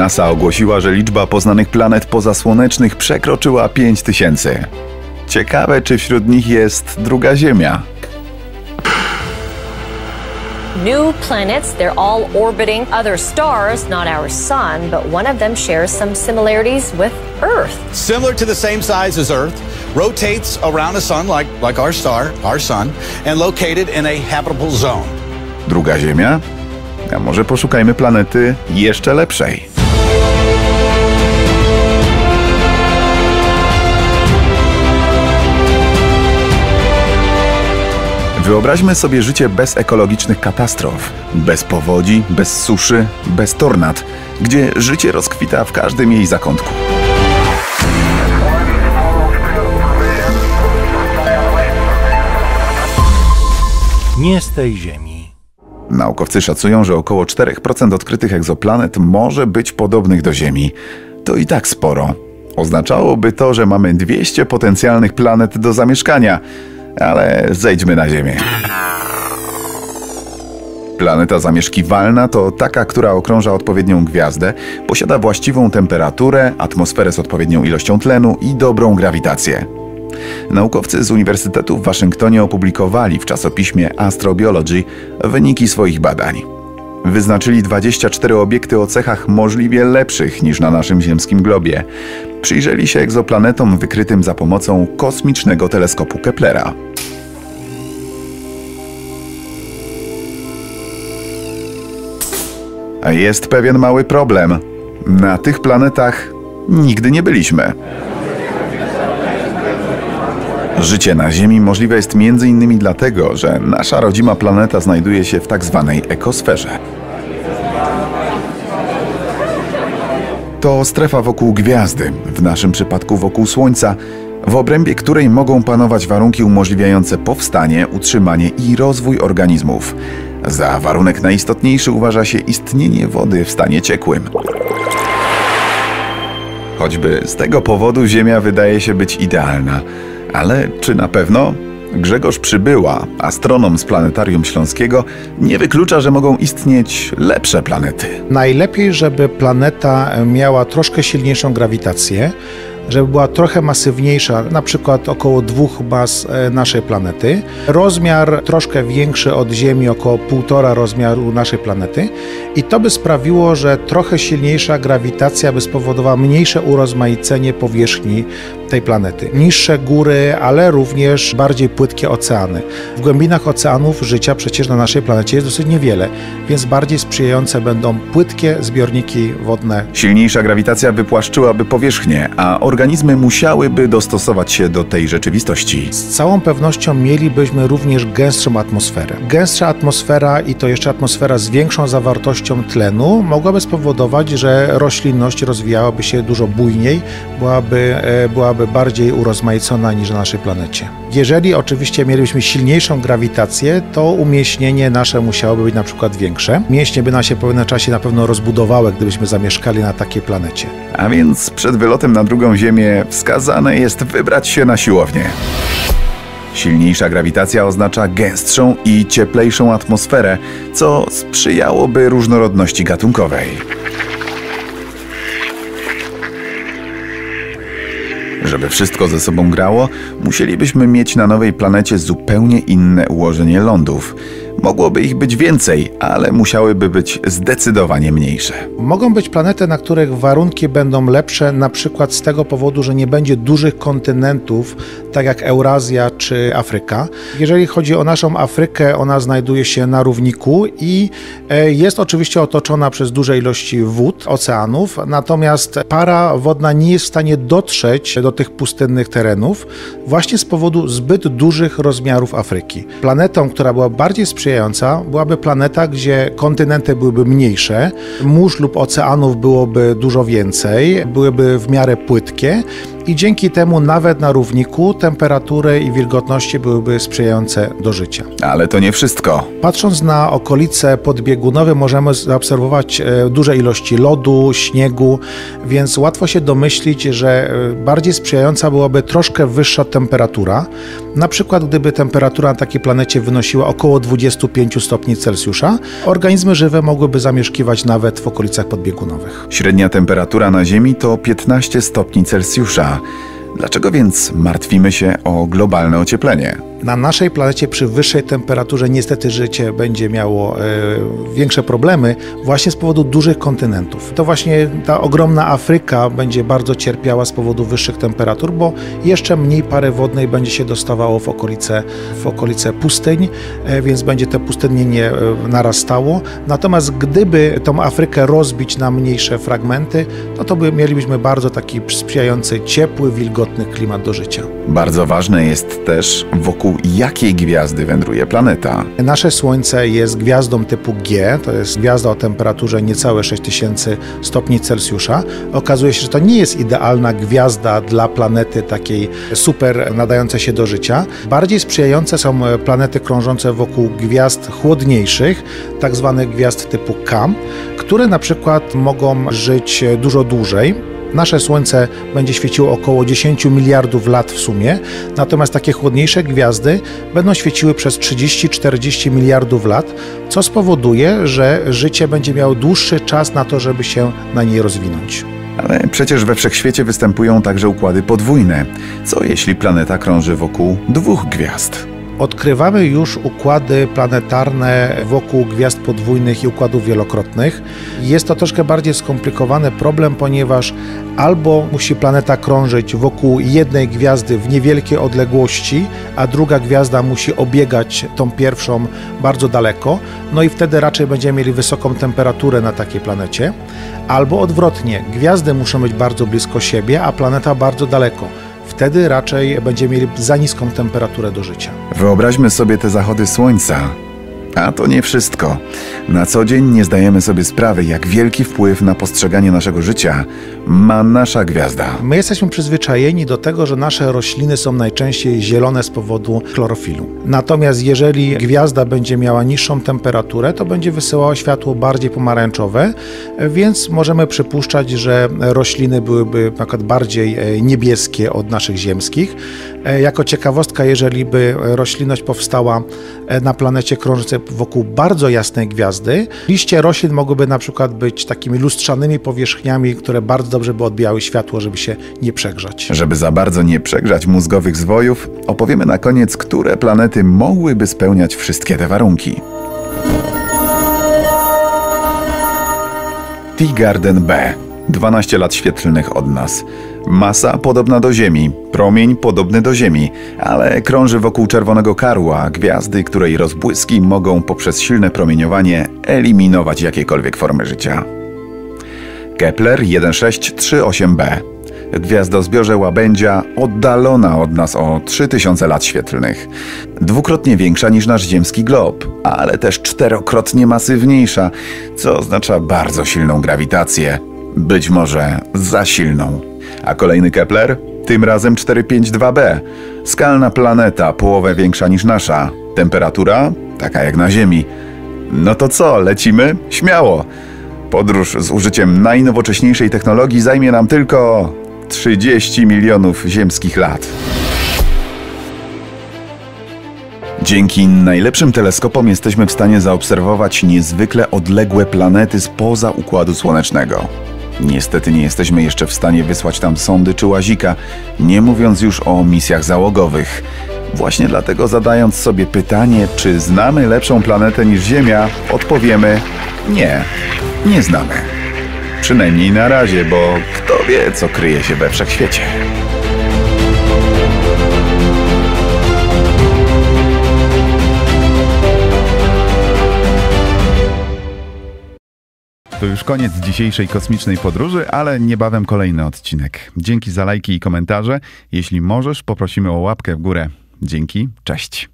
NASA ogłosiła, że liczba poznanych planet pozasłonecznych przekroczyła 5000. Ciekawe, czy wśród nich jest druga Ziemia. New planets, they're all orbiting other stars, not our sun, but one of them shares some similarities with Earth. Similar to the same size as Earth, rotates around a sun like our star, our sun, and located in a habitable zone. Druga Ziemia? A może poszukajmy planety jeszcze lepszej? Wyobraźmy sobie życie bez ekologicznych katastrof, bez powodzi, bez suszy, bez tornad, gdzie życie rozkwita w każdym jej zakątku. Nie z tej Ziemi. Naukowcy szacują, że około 4% odkrytych egzoplanet może być podobnych do Ziemi. To i tak sporo. Oznaczałoby to, że mamy 200 potencjalnych planet do zamieszkania. Ale zejdźmy na Ziemię. Planeta zamieszkiwalna to taka, która okrąża odpowiednią gwiazdę, posiada właściwą temperaturę, atmosferę z odpowiednią ilością tlenu i dobrą grawitację. Naukowcy z Uniwersytetu w Waszyngtonie opublikowali w czasopiśmie Astrobiology wyniki swoich badań. Wyznaczyli 24 obiekty o cechach możliwie lepszych niż na naszym ziemskim globie. Przyjrzeli się egzoplanetom wykrytym za pomocą kosmicznego teleskopu Keplera. A jest pewien mały problem. Na tych planetach nigdy nie byliśmy. Życie na Ziemi możliwe jest m.in. dlatego, że nasza rodzima planeta znajduje się w tak zwanej ekosferze. To strefa wokół gwiazdy, w naszym przypadku wokół Słońca, w obrębie której mogą panować warunki umożliwiające powstanie, utrzymanie i rozwój organizmów. Za warunek najistotniejszy uważa się istnienie wody w stanie ciekłym. Choćby z tego powodu Ziemia wydaje się być idealna. Ale czy na pewno? Grzegorz Przybyła, astronom z Planetarium Śląskiego, nie wyklucza, że mogą istnieć lepsze planety. Najlepiej, żeby planeta miała troszkę silniejszą grawitację, żeby była trochę masywniejsza, na przykład około 2 mas naszej planety. Rozmiar troszkę większy od Ziemi, około 1,5 rozmiaru naszej planety. I to by sprawiło, że trochę silniejsza grawitacja by spowodowała mniejsze urozmaicenie powierzchni tej planety. Niższe góry, ale również bardziej płytkie oceany. W głębinach oceanów życia przecież na naszej planecie jest dosyć niewiele, więc bardziej sprzyjające będą płytkie zbiorniki wodne. Silniejsza grawitacja wypłaszczyłaby powierzchnię, a organizmy musiałyby dostosować się do tej rzeczywistości. Z całą pewnością mielibyśmy również gęstszą atmosferę. Gęstsza atmosfera i to jeszcze atmosfera z większą zawartością tlenu mogłaby spowodować, że roślinność rozwijałaby się dużo bujniej, byłaby bardziej urozmaicona niż na naszej planecie. Jeżeli oczywiście mielibyśmy silniejszą grawitację, to umieśnienie nasze musiałoby być na przykład większe. Mięśnie by nam się po pewnym czasie na pewno rozbudowały, gdybyśmy zamieszkali na takiej planecie. A więc przed wylotem na drugą Ziemię wskazane jest wybrać się na siłownię. Silniejsza grawitacja oznacza gęstszą i cieplejszą atmosferę, co sprzyjałoby różnorodności gatunkowej. Żeby wszystko ze sobą grało, musielibyśmy mieć na nowej planecie zupełnie inne ułożenie lądów. Mogłoby ich być więcej, ale musiałyby być zdecydowanie mniejsze. Mogą być planety, na których warunki będą lepsze, na przykład z tego powodu, że nie będzie dużych kontynentów, tak jak Eurazja czy Afryka. Jeżeli chodzi o naszą Afrykę, ona znajduje się na równiku i jest oczywiście otoczona przez duże ilości wód, oceanów, natomiast para wodna nie jest w stanie dotrzeć do tych pustynnych terenów właśnie z powodu zbyt dużych rozmiarów Afryki. Planetą, która była bardziej sprzyjająca, byłaby planeta, gdzie kontynenty byłyby mniejsze, mórz lub oceanów byłoby dużo więcej, byłyby w miarę płytkie i dzięki temu nawet na równiku temperatury i wilgotności byłyby sprzyjające do życia. Ale to nie wszystko. Patrząc na okolice podbiegunowe możemy zaobserwować duże ilości lodu, śniegu, więc łatwo się domyślić, że bardziej sprzyjająca byłaby troszkę wyższa temperatura. Na przykład gdyby temperatura na takiej planecie wynosiła około 25 stopni Celsjusza, organizmy żywe mogłyby zamieszkiwać nawet w okolicach podbiegunowych. Średnia temperatura na Ziemi to 15 stopni Celsjusza. Dlaczego więc martwimy się o globalne ocieplenie? Na naszej planecie przy wyższej temperaturze niestety życie będzie miało większe problemy właśnie z powodu dużych kontynentów. To właśnie ta ogromna Afryka będzie bardzo cierpiała z powodu wyższych temperatur, bo jeszcze mniej pary wodnej będzie się dostawało w okolice pustyń, więc będzie to pustynnienie narastało. Natomiast gdyby tą Afrykę rozbić na mniejsze fragmenty, no to mielibyśmy bardzo taki sprzyjający, ciepły, wilgotny klimat do życia. Bardzo ważne jest też, wokół jakiej gwiazdy wędruje planeta. Nasze Słońce jest gwiazdą typu G, to jest gwiazda o temperaturze niecałe 6000 stopni Celsjusza. Okazuje się, że to nie jest idealna gwiazda dla planety takiej super nadającej się do życia. Bardziej sprzyjające są planety krążące wokół gwiazd chłodniejszych, tak zwanych gwiazd typu K, które na przykład mogą żyć dużo dłużej. Nasze Słońce będzie świeciło około 10 miliardów lat w sumie, natomiast takie chłodniejsze gwiazdy będą świeciły przez 30-40 miliardów lat, co spowoduje, że życie będzie miało dłuższy czas na to, żeby się na niej rozwinąć. Ale przecież we wszechświecie występują także układy podwójne. Co jeśli planeta krąży wokół dwóch gwiazd? Odkrywamy już układy planetarne wokół gwiazd podwójnych i układów wielokrotnych. Jest to troszkę bardziej skomplikowany problem, ponieważ albo musi planeta krążyć wokół jednej gwiazdy w niewielkiej odległości, a druga gwiazda musi obiegać tą pierwszą bardzo daleko, no i wtedy raczej będziemy mieli wysoką temperaturę na takiej planecie. Albo odwrotnie, gwiazdy muszą być bardzo blisko siebie, a planeta bardzo daleko. Wtedy raczej będziemy mieli za niską temperaturę do życia. Wyobraźmy sobie te zachody słońca. A to nie wszystko. Na co dzień nie zdajemy sobie sprawy, jak wielki wpływ na postrzeganie naszego życia ma nasza gwiazda. My jesteśmy przyzwyczajeni do tego, że nasze rośliny są najczęściej zielone z powodu chlorofilu. Natomiast jeżeli gwiazda będzie miała niższą temperaturę, to będzie wysyłała światło bardziej pomarańczowe, więc możemy przypuszczać, że rośliny byłyby na przykład bardziej niebieskie od naszych ziemskich. Jako ciekawostka, jeżeli by roślinność powstała na planecie krążącej wokół bardzo jasnej gwiazdy, liście roślin mogłyby na przykład być takimi lustrzanymi powierzchniami, które bardzo dobrze by odbijały światło, żeby się nie przegrzać. Żeby za bardzo nie przegrzać mózgowych zwojów, opowiemy na koniec, które planety mogłyby spełniać wszystkie te warunki. Teegarden B. 12 lat świetlnych od nas. Masa podobna do Ziemi, promień podobny do Ziemi, ale krąży wokół czerwonego karła, gwiazdy, której rozbłyski mogą poprzez silne promieniowanie eliminować jakiekolwiek formy życia. Kepler 1638b. Gwiazdozbiorze łabędzia oddalona od nas o 3000 lat świetlnych. Dwukrotnie większa niż nasz ziemski glob, ale też 4-krotnie masywniejsza, co oznacza bardzo silną grawitację. Być może za silną. A kolejny Kepler? Tym razem 452b. Skalna planeta, połowę większa niż nasza. Temperatura? Taka jak na Ziemi. No to co, lecimy? Śmiało! Podróż z użyciem najnowocześniejszej technologii zajmie nam tylko 30 milionów ziemskich lat. Dzięki najlepszym teleskopom jesteśmy w stanie zaobserwować niezwykle odległe planety spoza Układu Słonecznego. Niestety nie jesteśmy jeszcze w stanie wysłać tam sondy czy łazika, nie mówiąc już o misjach załogowych. Właśnie dlatego, zadając sobie pytanie, czy znamy lepszą planetę niż Ziemia, odpowiemy nie, nie znamy. Przynajmniej na razie, bo kto wie, co kryje się we wszechświecie. To już koniec dzisiejszej kosmicznej podróży, ale niebawem kolejny odcinek. Dzięki za lajki i komentarze. Jeśli możesz, poprosimy o łapkę w górę. Dzięki, cześć.